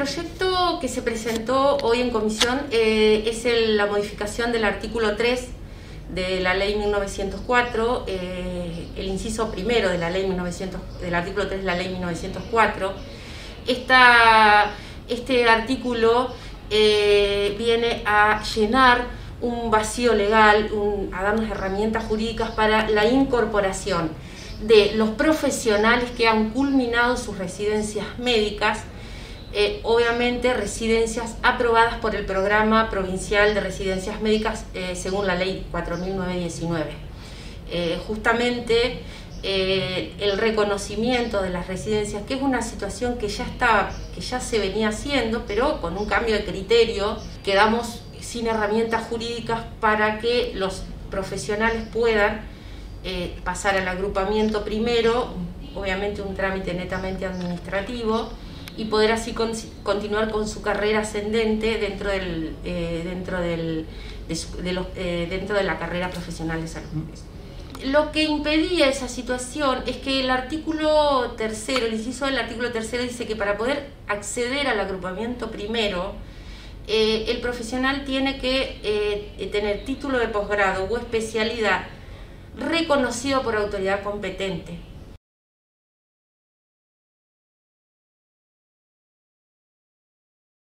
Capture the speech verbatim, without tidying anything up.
proyecto que se presentó hoy en comisión eh, es el, la modificación del artículo tres de la ley mil novecientos cuatro, eh, el inciso primero de la ley mil novecientos, del artículo tres de la ley mil novecientos cuatro. Esta, este artículo eh, viene a llenar un vacío legal, un, a darnos herramientas jurídicas para la incorporación de los profesionales que han culminado sus residencias médicas, eh, obviamente residencias aprobadas por el Programa Provincial de Residencias Médicas eh, según la Ley cuatro mil novecientos diecinueve. Eh, justamente eh, el reconocimiento de las residencias, que es una situación que ya estaba, que ya se venía haciendo, pero con un cambio de criterio, quedamos sin herramientas jurídicas para que los profesionales puedan eh, pasar al agrupamiento primero, obviamente un trámite netamente administrativo, y poder así con, continuar con su carrera ascendente dentro del, eh, dentro del, de, su, de los, eh, dentro de la carrera profesional de salud. Lo que impedía esa situación es que el artículo tercero, el inciso del artículo tercero dice que para poder acceder al agrupamiento primero, eh, el profesional tiene que eh, tener título de posgrado o especialidad reconocido por autoridad competente.